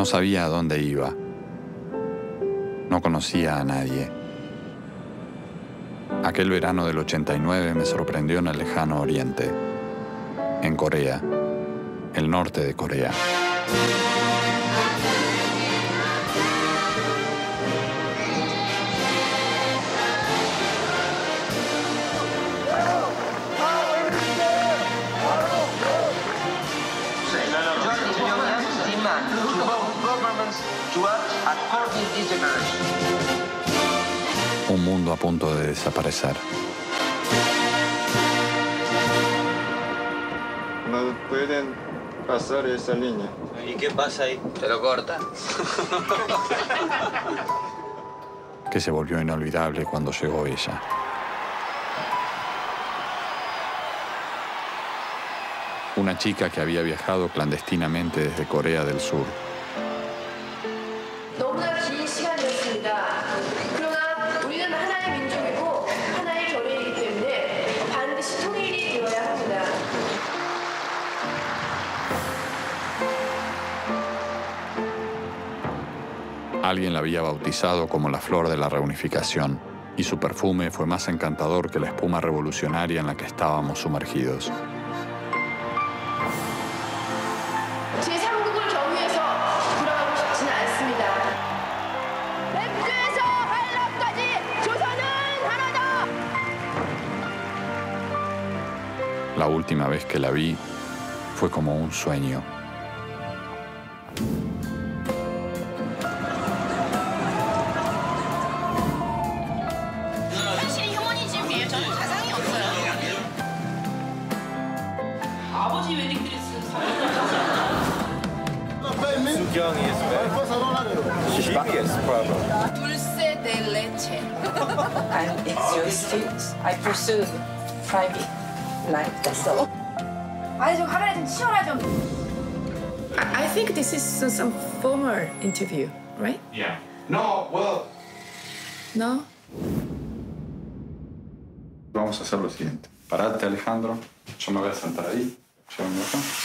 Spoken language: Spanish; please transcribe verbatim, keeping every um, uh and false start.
No sabía a dónde iba. No conocía a nadie. Aquel verano del ochenta y nueve me sorprendió en el lejano oriente, en Corea, el norte de Corea. Un mundo a punto de desaparecer. No pueden pasar esa línea. ¿Y qué pasa ahí? ¿Te lo cortan? Que se volvió inolvidable cuando llegó ella. Una chica que había viajado clandestinamente desde Corea del Sur. Alguien la había bautizado como la flor de la reunificación, y su perfume fue más encantador que la espuma revolucionaria en la que estábamos sumergidos. La última vez que la vi fue como un sueño. Dulce de leche. And it's your street. I pursue private life. That's all. 아니 좀 카메라 좀 치워라 좀. I think this is some former interview, right? Yeah. No, well. No. Vamos a hacer lo siguiente. Parate, Alejandro. Yo me voy a sentar ahí. Yo vengo acá.